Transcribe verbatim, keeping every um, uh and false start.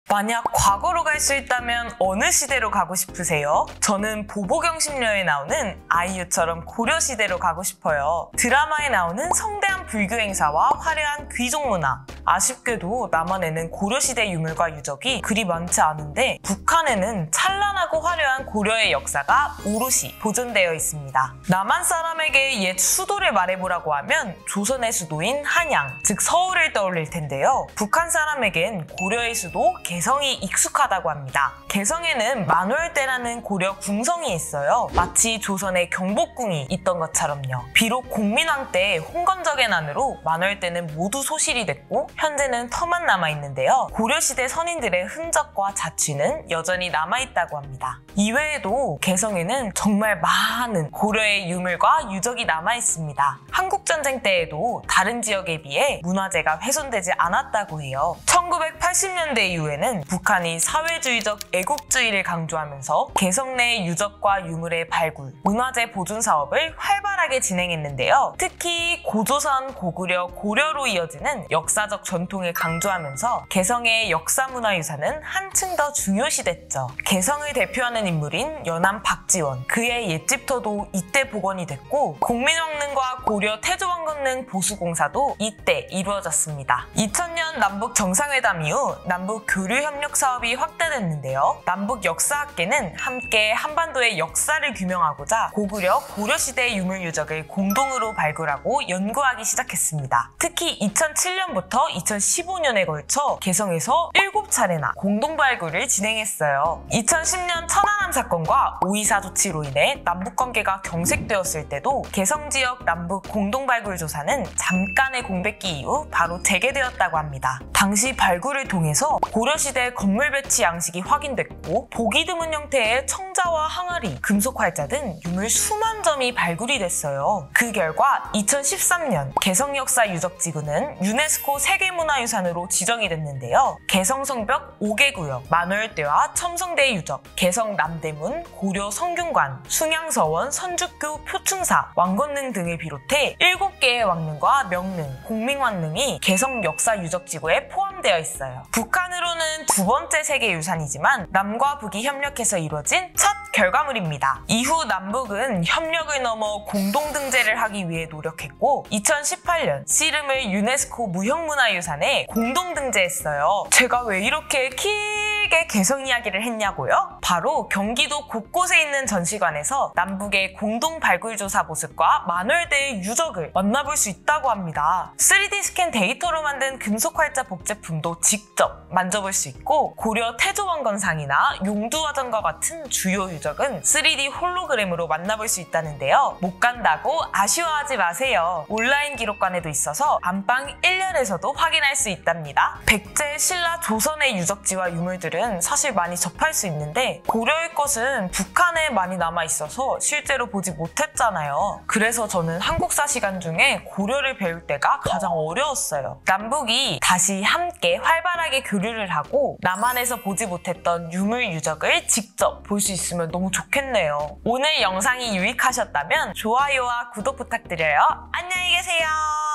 만약 과거로 갈 수 있다면 어느 시대로 가고 싶으세요? 저는 보보경심녀에 나오는 아이유처럼 고려시대로 가고 싶어요. 드라마에 나오는 성대한 불교 행사와 화려한 귀족 문화. 아쉽게도 남한에는 고려시대 유물과 유적이 그리 많지 않은데 북한에는 찬란하고 화려한 고려의 역사가 오롯이 보존되어 있습니다. 남한 사람에게 옛 수도를 말해보라고 하면 조선의 수도인 한양, 즉 서울을 떠올릴 텐데요. 북한 사람에겐 고려의 수도 개성이 익숙하다고 합니다. 개성에는 만월대라는 고려 궁성이 있어요. 마치 조선의 경복궁이 있던 것처럼요. 비록 공민왕 때 홍건적의 난으로 만월대는 모두 소실이 됐고 현재는 터만 남아있는데요. 고려시대 선인들의 흔적과 자취는 여전히 남아있다고 합니다. 이외에도 개성에는 정말 많은 고려의 유물과 유적이 남아있습니다. 한국전쟁 때에도 다른 지역에 비해 문화재가 훼손되지 않았다고 해요. 천구백팔십 년대 이후에는 북한이 사회주의적 애국주의를 강조하면서 개성 내 유적과 유물의 발굴, 문화재 보존 사업을 활발하게 진행했는데요. 특히 고조선, 고구려, 고려로 이어지는 역사적 전통을 강조하면서 개성의 역사문화유산은 한층 더 중요시됐죠. 개성을 대표하는 인물인 연암 박지원, 그의 옛집터도 이때 복원이 됐고 공민왕릉과 고려 태조왕건릉 보수공사도 이때 이루어졌습니다. 이천 년 남북 정상회담 이후 남북 교류협력 사업이 확대됐는데요. 남북역사학계는 함께 한반도의 역사를 규명하고자 고구려, 고려시대 유물유적을 공동으로 발굴하고 연구하기 시작했습니다. 특히 이천칠 년부터 이천십오 년에 걸쳐 개성에서 일곱 차례나 공동발굴을 진행했어요. 이천십 년 천안함 사건과 오이사 조치로 인해 남북관계가 경색되었을 때도 개성지역 남북 공동발굴 조사는 잠깐의 공백기 이후 바로 재개되었다고 합니다. 당시 발굴을 통해서 고려시대 건물 배치 양식이 확인됐고 보기 드문 형태의 청자와 항아리, 금속 활자 등 유물 수만 점이 발굴이 됐어요. 그 결과 이천십삼 년 개성역사유적지구는 유네스코 세계문화유산으로 지정이 됐는데요. 개성성벽 오 개 구역, 만월대와 첨성대 유적, 개성남대문, 고려 성균관, 숭양서원, 선주교, 표충사, 왕건릉 등을 비롯해 일곱 개의 왕릉과 명릉, 공민왕릉이 개성역사유적지구에 포함되어 있어요. 북한으로는 두 번째 세계유산이지만 남과 북이 협력해서 이루어진 첫 결과물입니다. 이후 남북은 협력을 넘어 공동등재를 하기 위해 노력했고 이천십팔 년 씨름을 유네스코 무형문화유산에 공동등재했어요. 제가 왜 이렇게 길게 개성 이야기를 했냐고요? 바로 경기도 곳곳에 있는 전시관에서 남북의 공동 발굴조사 모습과 만월대의 유적을 만나볼 수 있다고 합니다. 쓰리디 스캔 데이터로 만든 금속활자 복제품도 직접 만져볼 수 있고 고려 태조왕건상이나 용두화전과 같은 주요 유적은 쓰리디 홀로그램으로 만나볼 수 있다는데요. 못 간다고 아쉬워하지 마세요. 온라인 기록관에도 있어서 안방 일 년에서도 확인할 수 있답니다. 백제, 신라, 조선의 유적지와 유물들은 사실 많이 접할 수 있는데 고려의 것은 북한에 많이 남아있어서 실제로 보지 못했잖아요. 그래서 저는 한국사 시간 중에 고려를 배울 때가 가장 어려웠어요. 남북이 다시 함께 활발하게 교류를 하고 남한에서 보지 못했던 유물 유적을 직접 볼 수 있으면 너무 좋겠네요. 오늘 영상이 유익하셨다면 좋아요와 구독 부탁드려요. 안녕히 계세요.